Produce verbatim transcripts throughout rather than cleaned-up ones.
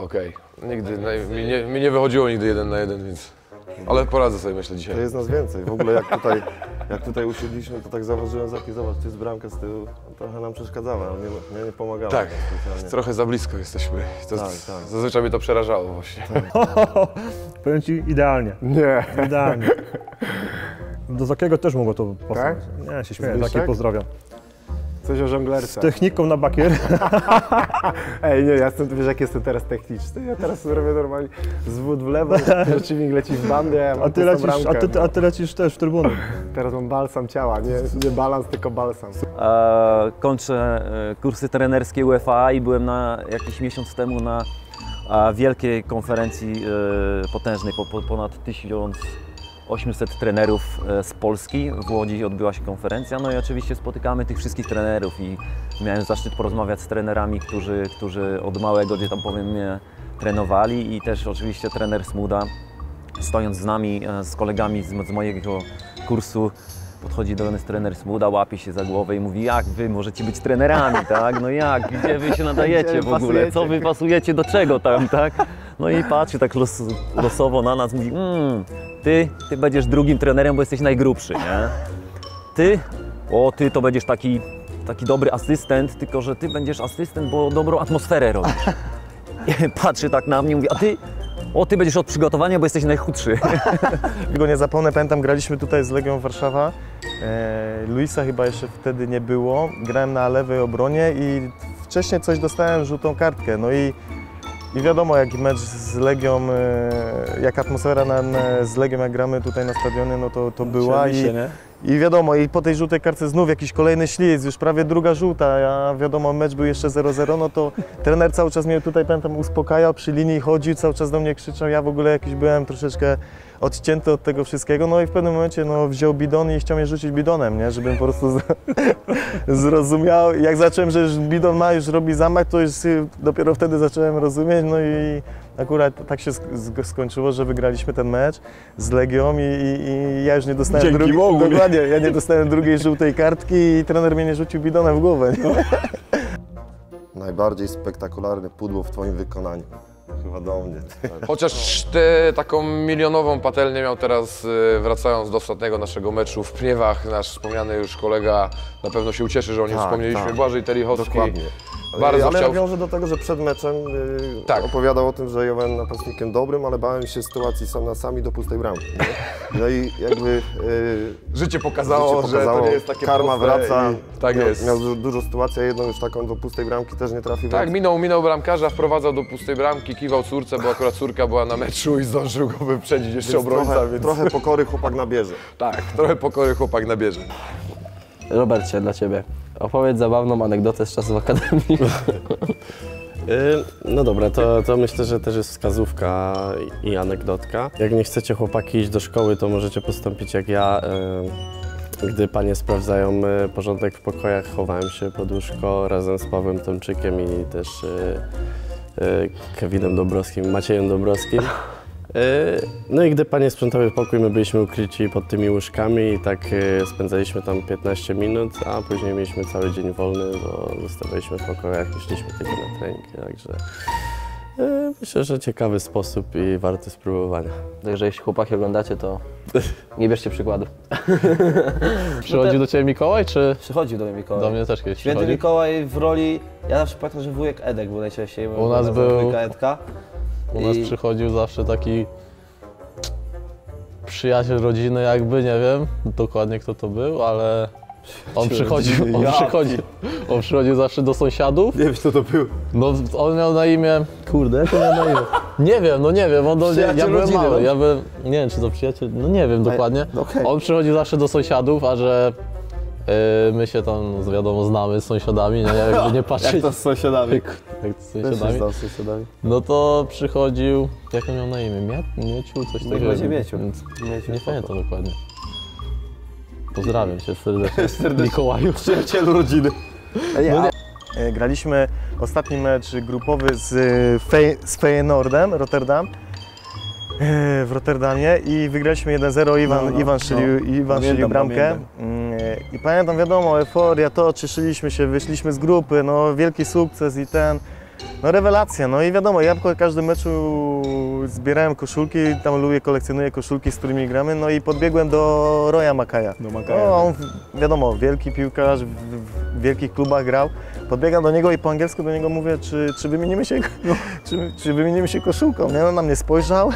okej. Okay. Nigdy, no, mi, nie, mi nie wychodziło nigdy jeden na jeden, więc... Ale poradzę sobie, myślę, dzisiaj. To jest nas więcej. W ogóle jak tutaj, jak tutaj usiedliśmy, to tak zauważyłem, Zaki, zobacz, tu jest bramka z tyłu. Trochę nam przeszkadzała, ale nie, nie, nie pomagała. Tak, trochę za blisko jesteśmy. To tak, tak. Zazwyczaj mnie to przerażało właśnie. Tak. Powiem ci idealnie. Nie. Idealnie. Do Zakiego też mogło to pasować. Tak? Nie, się śmieję, Zbyszek? Zaki pozdrawiam. Coś o żonglerce. Z techniką na bakier. Ej, nie, ja jestem, wiesz jak jestem teraz techniczny, ja teraz robię normalnie zwód w lewo, przeciwnik leci w bandę, a, A ty, lecisz, a, ty, a ty lecisz też w trybuny. Teraz mam balsam ciała, nie, nie balans, tylko balsam. E, kończę e, kursy trenerskie U F A i byłem na jakiś miesiąc temu na a, wielkiej konferencji e, potężnej, po, po, ponad tysiąc osiemset trenerów z Polski. W Łodzi odbyła się konferencja, no i oczywiście spotykamy tych wszystkich trenerów i miałem zaszczyt porozmawiać z trenerami, którzy, którzy od małego, gdzie tam powiem, mnie trenowali i też oczywiście trener Smuda, stojąc z nami, z kolegami z, z mojego kursu, podchodzi do nas trener Smuda, łapie się za głowę i mówi: jak wy możecie być trenerami, tak? No jak, gdzie wy się nadajecie w ogóle, co wy pasujecie do czego tam, tak? No i patrzy tak los, losowo na nas, mówi: mmm, ty, ty będziesz drugim trenerem, bo jesteś najgrubszy, nie? Ty, o ty to będziesz taki, taki dobry asystent, tylko że ty będziesz asystent, bo dobrą atmosferę robisz. I patrzy tak na mnie i mówi: a ty, o ty będziesz od przygotowania, bo jesteś najchudszy. Tego nie zapomnę, pamiętam, graliśmy tutaj z Legią Warszawa. E, Luisa chyba jeszcze wtedy nie było. Grałem na lewej obronie i wcześniej coś dostałem, żółtą kartkę. No i, i wiadomo, jaki mecz z Legią, e, jak atmosfera na, na, z Legią, jak gramy tutaj na stadionie, no to, to była. I, I wiadomo, i po tej żółtej kartce znów jakiś kolejny ślizg, już prawie druga żółta, a wiadomo, mecz był jeszcze zero zero, no to trener cały czas mnie tutaj, pamiętam, uspokajał, przy linii chodził, cały czas do mnie krzyczał, ja w ogóle jakiś byłem troszeczkę odcięty od tego wszystkiego, no i w pewnym momencie no, wziął bidon i chciał mnie rzucić bidonem, nie, żebym po prostu z... zrozumiał. Jak zacząłem, że już bidon ma, już robi zamach, to już dopiero wtedy zacząłem rozumieć, no i akurat tak się skończyło, że wygraliśmy ten mecz z Legią i, i, i ja już nie dostałem drugiej, dokładnie, ja nie dostałem drugiej żółtej kartki i trener mnie nie rzucił bidonem w głowę. Nie? Najbardziej spektakularne pudło w twoim wykonaniu. Chyba do mnie. Chociaż ty taką milionową patelnię miał teraz, wracając do ostatniego naszego meczu w Pniewach, nasz wspomniany już kolega na pewno się ucieszy, że o nim tak, wspomnieliśmy, tak. Błażej Telichowski. Dokładnie. Bardzo ale chciał... ja wiążę do tego, że przed meczem yy, tak. opowiadał o tym, że ja byłem napastnikiem dobrym, ale bałem się sytuacji sam na sami do pustej bramki. Nie? No i jakby yy, życie, pokazało, życie pokazało, że to nie jest takie karma wraca. I... Tak miał, jest. Miał dużo, dużo sytuacji, a jedną już taką do pustej bramki też nie trafił. Tak, minął, minął bramkarza, wprowadzał do pustej bramki, kiwał córce, bo akurat córka była na meczu i zdążył go wyprzedzić jeszcze więc obrońca. Trochę, więc... trochę pokory chłopak nabierze. Tak, trochę pokory chłopak nabierze. Robercie, dla Ciebie. Opowiedz zabawną anegdotę z czasów akademii. No dobra, to, to myślę, że też jest wskazówka i anegdotka. Jak nie chcecie chłopaki iść do szkoły, to możecie postąpić jak ja. Gdy panie sprawdzają porządek w pokojach, chowałem się pod łóżko razem z Pawłem Tomczykiem i też Kevinem Dąbrowskim, Maciejem Dąbrowskim. No i gdy panie sprzątały pokój, my byliśmy ukryci pod tymi łóżkami i tak spędzaliśmy tam piętnaście minut, a później mieliśmy cały dzień wolny, bo zostawaliśmy w pokojach i szliśmy tylko na treningi, także myślę, że ciekawy sposób i warty spróbowania. Także jeśli chłopaki oglądacie, to nie bierzcie przykładu. Przychodził do Ciebie Mikołaj, czy? Przychodził do mnie Mikołaj. Do mnie też kiedyś Święty przychodzi. Mikołaj w roli, ja zawsze pamiętam, że wujek Edek był najczęściej. U nas był, Edka. u nas I... przychodził zawsze taki przyjaciel rodziny jakby, nie wiem dokładnie kto to był, ale on przychodził, on, ja. przychodził, on przychodził zawsze do sąsiadów. Nie wiem, kto to był. No on miał na imię, kurde, jak on miał na imię? Nie wiem, no nie wiem, on do, ja, ja byłem rodziny, mały, no? ja byłem, nie wiem czy to przyjaciel, no nie wiem dokładnie. Okay. On przychodził zawsze do sąsiadów, a że yy, my się tam wiadomo znamy z sąsiadami, nie, jakby nie patrzeć. Jak to z sąsiadami? Jak, jak to z sąsiadami? Z sąsiadami. No to przychodził, jak on miał na imię? Miet, Mieciu, coś takiego. będzie Mieciu. Więc Mieciu, nie spoko. pamiętam dokładnie. Pozdrawiam cię serdecznie, serdecznie. Mikołaju. Przyjacielu rodziny. Nie, no nie. Graliśmy ostatni mecz grupowy z, Fey, z Feyenoordem, Rotterdam, w Rotterdamie i wygraliśmy jeden zero. Iwan, no, no, Iwan strzelił, no. Iwan Pamiętam, strzelił bramkę. pamiętam. I pamiętam, wiadomo, euforia, to cieszyliśmy się, wyszliśmy z grupy, no wielki sukces i ten. No rewelacja, no i wiadomo, ja po każdym meczu zbierałem koszulki, tam lubię, kolekcjonuję koszulki, z którymi gramy, no i podbiegłem do Roya Makaja. Do Makaja, No, on, wiadomo, wielki piłkarz, w, w wielkich klubach grał. Podbiegam do niego i po angielsku do niego mówię, czy, czy wymienimy się, no. czy, czy wymienimy się koszulką, nie? On na mnie spojrzał.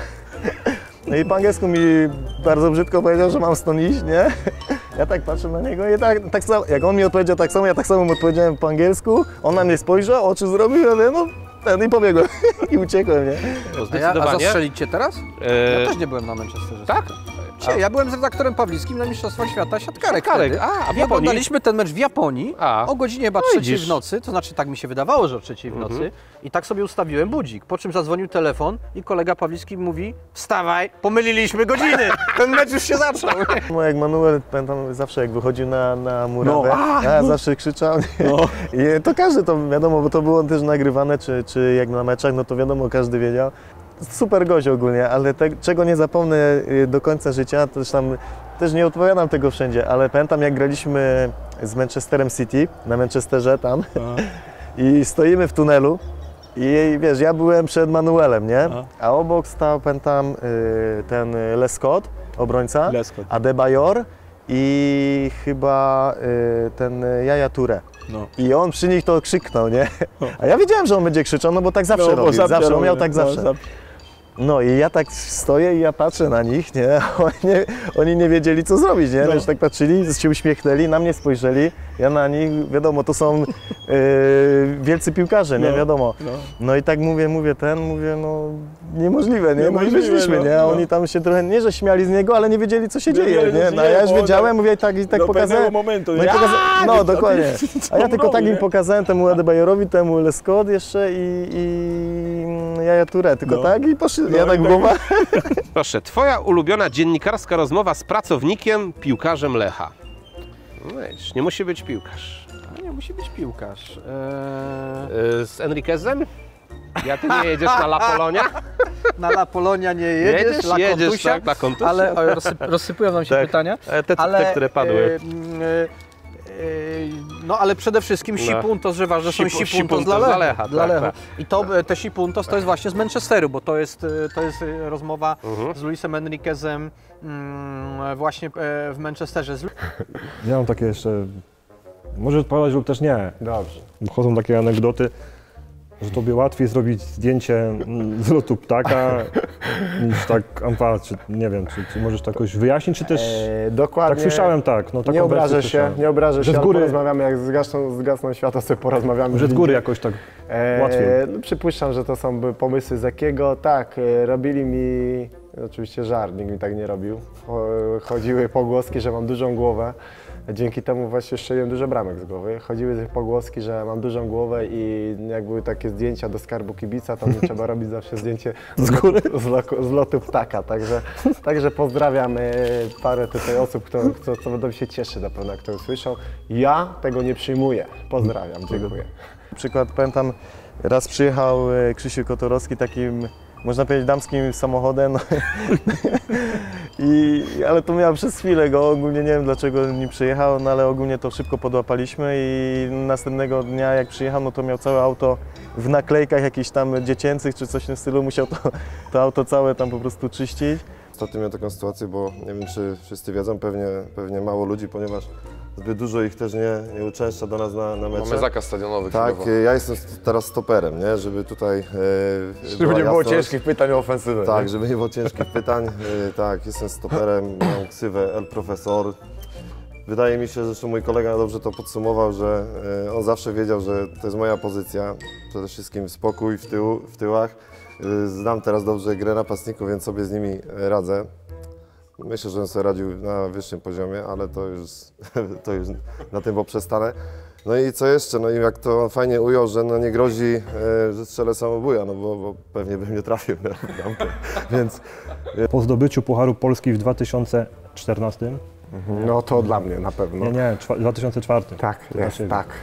No i po angielsku mi bardzo brzydko powiedział, że mam stąd iść, nie? Ja tak patrzę na niego i tak, tak samo, jak on mi odpowiedział tak samo, ja tak samo mu odpowiedziałem po angielsku, on na mnie spojrzał, oczy zrobił, ja mówię, no ten i pobiegłem i uciekłem, nie? A, ja, a zastrzelicie teraz? Eee, Ja też nie byłem na Manchesterze. tak? Dzisiaj, ja byłem z redaktorem Pawlickim na Mistrzostwach Świata siatkarek. Siatkarek, wtedy. a, a w I Japonii? oglądaliśmy ten mecz w Japonii A. o godzinie chyba No trzeciej widzisz. w nocy, to znaczy tak mi się wydawało, że o trzeciej w nocy. I tak sobie ustawiłem budzik, po czym zadzwonił telefon i kolega Pawlicki mówi: wstawaj, pomyliliśmy godziny, ten mecz już się zaczął. No jak Manuel, pamiętam, zawsze jak wychodził na, na murawę, No, a, ja zawsze krzyczał. Nie? No. I to każdy to wiadomo, bo to było też nagrywane, czy, czy jak na meczach, no to wiadomo, każdy wiedział. Super gość ogólnie, ale te, czego nie zapomnę y, do końca życia, to też tam też nie odpowiadam tego wszędzie, ale pamiętam jak graliśmy z Manchesterem City, na Manchesterze tam i stoimy w tunelu i wiesz, ja byłem przed Manuelem, nie? A obok stał, pamiętam, y, ten Lescott, obrońca, Lescott. Adebayor i chyba y, ten Yaya Touré. No. I on przy nich to krzyknął, nie? A ja wiedziałem, że on będzie krzyczał, no bo tak zawsze No, bo robił, zawsze zawsze, on robi, miał tak no, zawsze. zawsze. No i ja tak stoję i ja patrzę na nich, nie? Oni nie, oni nie wiedzieli, co zrobić, nie? No. Już tak patrzyli, się uśmiechnęli, na mnie spojrzeli, ja na nich, wiadomo, to są yy, wielcy piłkarze, nie? No. Wiadomo. No. No i tak mówię, mówię ten, mówię, no niemożliwe, nie? No i Niemożliwe, wyszliśmy, no, nie? A no. oni tam się trochę, nie że śmiali z niego, ale nie wiedzieli, co się Nie dzieje, wiedzieli, nie? co No się a ja już dzieje, wiedziałem, mówię, i tak, i tak Do pokazałem. pewnego momentu, No, i nie? pokaza... A, no ty- dokładnie. a ty- A ja tylko robi, tak im nie? pokazałem temu Adebayorowi, temu Lescott jeszcze i, i Yaya Touré, tylko No. tak i poszli, No ja i tak tak- głowa. Proszę, twoja ulubiona dziennikarska rozmowa z pracownikiem, piłkarzem Lecha. No wiesz, nie musi być piłkarz. Nie musi być piłkarz. Eee, Yy, z Enriquezem? Ja ty nie jedziesz na La Polonia? na La Polonia nie jedziesz, Jedziesz, La jedziesz, Contusia, tak, La Contusia. ale o, rozsyp, rozsypują nam się Tak. pytania. E, te, Ale, te, które padły. e, m, e, e, no ale przede wszystkim No. sipuntos, że ważne są Sipu- sipuntos dla sipuntos Lecha. dla Lecha, Dla tak, Lecha. tak. I to, e, te sipuntos to jest właśnie z Manchesteru, bo to jest, e, to jest e, rozmowa Mhm. z Luisem Enriquezem mm, właśnie e, w Manchesterze. Z... Ja mam takie jeszcze, może odpowiadać lub też nie. Dobrze. Chodzą takie anegdoty, że tobie łatwiej zrobić zdjęcie mm, z lotu ptaka niż tak amfa, czy nie wiem, czy, czy możesz to jakoś wyjaśnić, czy też E, dokładnie. tak słyszałem, tak. No, taką Nie obrażę wersję się, słyszałem. nie obrażę Że się, z góry- ale porozmawiamy, jak zgasną, zgasną światła, sobie porozmawiamy. Że z w góry windzie. jakoś tak E, łatwiej. No, przypuszczam, że to są by- pomysły z jakiego. Tak, e, robili mi, oczywiście żart, nikt mi tak nie robił. Cho- Chodziły pogłoski, że mam dużą głowę. Dzięki temu właśnie strzeliłem dużo bramek z głowy. Chodziły pogłoski, że mam dużą głowę i jak były takie zdjęcia do skarbu kibica, to mi trzeba robić zawsze zdjęcie z, góry? z, loku, z lotu ptaka. Także, także pozdrawiam e, parę tutaj osób, kto, kto, co będą się cieszyć na pewno, jak to usłyszą. Ja tego nie przyjmuję. Pozdrawiam, dziękuję. Przykład, pamiętam, raz przyjechał e, Krzysiu Kotorowski takim, można powiedzieć, damskim samochodem, no, i, ale to miał przez chwilę go, ogólnie nie wiem dlaczego nie przyjechał, no ale ogólnie to szybko podłapaliśmy i następnego dnia jak przyjechał, no to miał całe auto w naklejkach jakichś tam dziecięcych czy coś w tym stylu, musiał to, to auto całe tam po prostu czyścić. Ostatnio miałem taką sytuację, bo nie wiem, czy wszyscy wiedzą, pewnie, pewnie mało ludzi, ponieważ zbyt dużo ich też nie, nie uczęszcza do nas na, na mecze. Mamy zakaz stadionowy Tak, chwilowo. ja jestem teraz stoperem, nie? Żeby tutaj e, Żeby była nie było jasność. ciężkich pytań o ofensywę. Tak, nie? żeby nie było ciężkich pytań. E, tak, jestem stoperem, mam ksywę El Profesor. Wydaje mi się, zresztą mój kolega dobrze to podsumował, że e, on zawsze wiedział, że to jest moja pozycja. Przede wszystkim spokój w, tył, w tyłach. E, znam teraz dobrze grę napastników, więc sobie z nimi e, radzę. Myślę, że on sobie radził na wyższym poziomie, ale to już, to już na tym poprzestanę. No i co jeszcze? No i jak to on fajnie ujął, że no nie grozi, e, że strzelę samobuja, no bo, bo pewnie bym nie trafił na bramkę. Więc Po zdobyciu Pucharu Polski w dwa tysiące czternastym, No to dla mnie na pewno. nie, nie, czwa- dwa tysiące czwartym. Tak, jest, Znaczy, tak.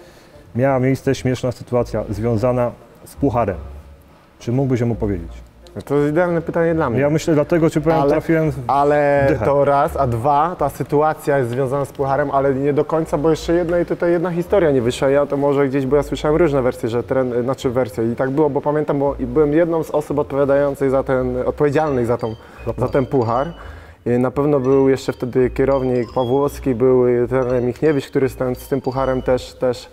Miała miejsce śmieszna sytuacja związana z Pucharem. Czy mógłbyś ją opowiedzieć? To jest idealne pytanie dla mnie. Ja myślę, dlatego Ci powiem, Ale- trafiłem w Ale dychę. to raz, a dwa, ta sytuacja jest związana z pucharem, ale nie do końca, bo jeszcze jedna i tutaj jedna historia nie wyszła. Ja to może gdzieś, bo ja słyszałem różne wersje, że tren, znaczy wersje i tak było, bo pamiętam, bo byłem jedną z osób odpowiadających za ten, odpowiedzialnych za, tą, za ten puchar. I na pewno był jeszcze wtedy kierownik Pawłowski, był trener Michniewicz, który z, ten, z tym pucharem też, też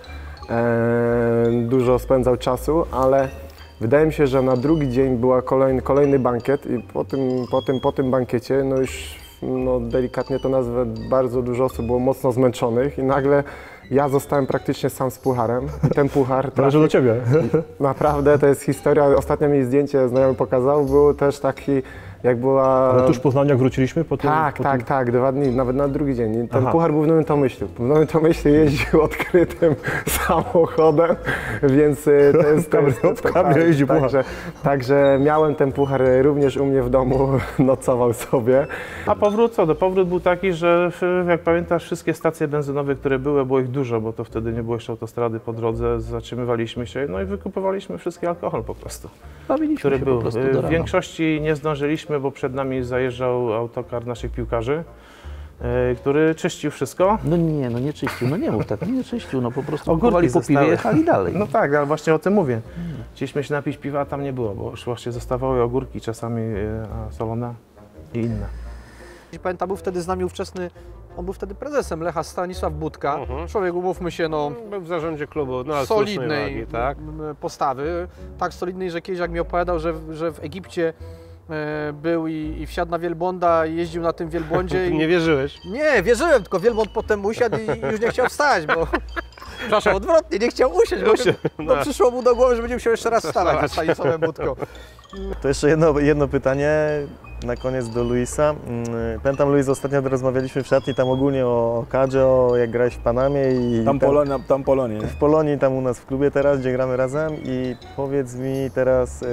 e, dużo spędzał czasu, ale wydaje mi się, że na drugi dzień była kolejny, kolejny bankiet i po tym, po tym, po tym bankiecie, no już no delikatnie to nazwę, bardzo dużo osób było mocno zmęczonych i nagle ja zostałem praktycznie sam z pucharem i ten puchar Należy do Ciebie. naprawdę to jest historia, ostatnio mi zdjęcie znajomy pokazał, był też taki jak była... Ale tuż po Znaniach wróciliśmy? Po tym, Tak, po tak, tym... tak, dwa dni, nawet na drugi dzień. Ten Aha. puchar był w Nowym Tomyślu. W Nowym Tomyślu jeździł odkrytym samochodem, więc y, to jest... To jest W kabrio jeździł puchar. Także, także miałem ten puchar również u mnie w domu, nocował sobie. A powrót co? No, powrót był taki, że jak pamiętasz, wszystkie stacje benzynowe, które były, było ich dużo, bo to wtedy nie było jeszcze autostrady po drodze, zatrzymywaliśmy się, no i wykupowaliśmy wszystki alkohol po prostu, Bawiliśmy który się był. po prostu do W rana. większości nie zdążyliśmy, bo przed nami zajeżdżał autokar naszych piłkarzy, yy, który czyścił wszystko. No nie, no nie czyścił, no nie mów tak, nie czyścił, no po prostu Ogórki kupowali po piwie zostały. i jechali dalej. No tak, ale właśnie o tym mówię. Chcieliśmy się napić piwa, a tam nie było, bo już właśnie zostawały ogórki, czasami yy, a solone i inne. Pamiętam, był wtedy z nami ówczesny, on był wtedy prezesem Lecha, Stanisław Budka. Mhm. Człowiek, umówmy się, no, Był w zarządzie klubu, no ale słusznej solidnej wagi, tak? m, postawy. Tak solidnej, że kiedyś jak mi opowiadał, że, w- że w Egipcie e, był i, i wsiadł na wielbłąda i jeździł na tym wielbłądzie. Ty i... nie wierzyłeś? Nie, wierzyłem, tylko wielbłąd potem usiadł i już nie chciał wstać, bo... Przepraszam, odwrotnie, nie chciał usiąść, bo Usiąść, no, no. przyszło mu do głowy, że będzie musiał jeszcze raz wstawać Wstawać. z Stanisławem Budką. To jeszcze jedno, jedno pytanie na koniec do Luisa. Mm, Pamiętam, Luis, ostatnio rozmawialiśmy w szatni tam ogólnie o kadrze, o jak grałeś w Panamie i Tam, Polonia, tam Polonii. w Polonii, tam u nas w klubie teraz, gdzie gramy razem i powiedz mi teraz em,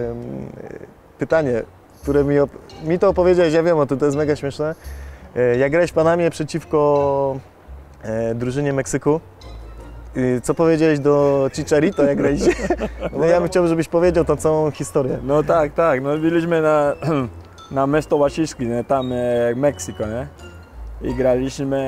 pytanie, które mi, op- mi to opowiedziałeś, ja wiem o tym, to jest mega śmieszne. E, Jak grałeś w Panamie przeciwko e, drużynie Meksyku, y, co powiedziałeś do Chicharito, jak graliście? No ja bym chciał, żebyś powiedział tą całą historię. No tak, tak. No byliśmy na, na Mesto Wasicki, nie? Tam e, Meksyko, nie? I graliśmy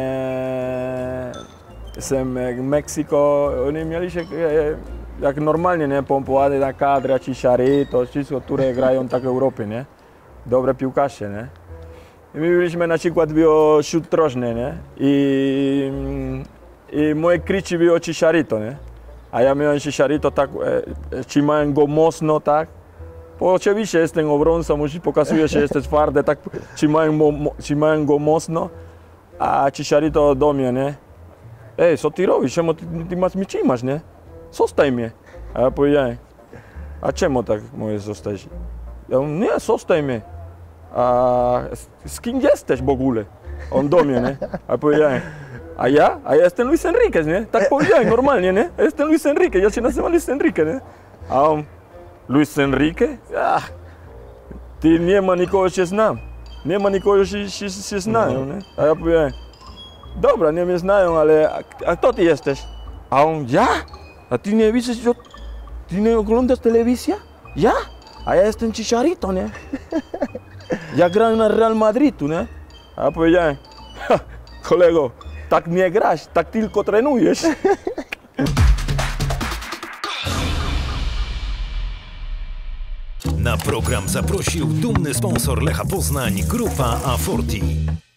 z e, Meksyko. Oni mieli się e, jak normalnie, nie? Pompowany na kadra, Chicharito, wszystko, które grają tak w Europie, nie? Dobre piłkarze, nie? I my byliśmy na przykład było szut rożny, nie? I, i moje krycie było Chicharito, nie? A ja miałem Chicharito tak, e, trzymałem go mocno, tak? Bo oczywiście jestem obrońcą, musi pokazuje się, jesteś twardy, tak trzymałem, mo, mo, trzymałem go mocno, a Chicharito do mnie, nie? Ej, co ty robisz? Czemu ty, ty masz mi trzymasz, nie? Zostaj mnie. A ja powiedziałem, a czemu tak możesz zostać? Ja mówię, nie, zostaj mnie. A z, z kim jesteś w ogóle? On do mnie, nie? A ja powiedziałem, a ja? A ja jestem Luis Enriquez, nie? Tak powiedziałem normalnie, nie? Ja jestem Luis Enriquez, ja się nazywam Luis Enriquez, nie? A on, Luis Enrique? Ach, ty nie ma nikogo, się znam. Nie ma nikogo, się, się, się znają, nie? A ja powiedziałem, dobra, nie mnie znają, ale a, a kto ty jesteś? A on, ja? A ty nie widzisz, że ty nie oglądasz telewizję? Ja? A ja jestem Chicharito, nie? Ja grałem na Real Madridu, nie? A ja powiedziałem, ha, kolego, tak nie grasz, tak tylko trenujesz. Na program zaprosił dumny sponsor Lecha Poznań, Grupa A cztery.